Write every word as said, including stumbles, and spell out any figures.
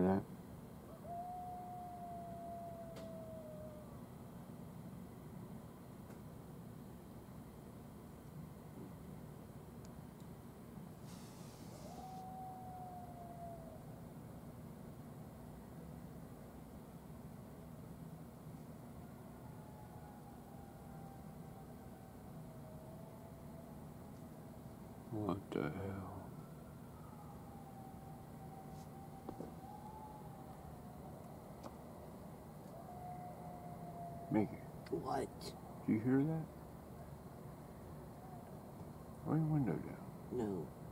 that? What the hell? Mickey. What? Do you hear that? Roll your window down. No.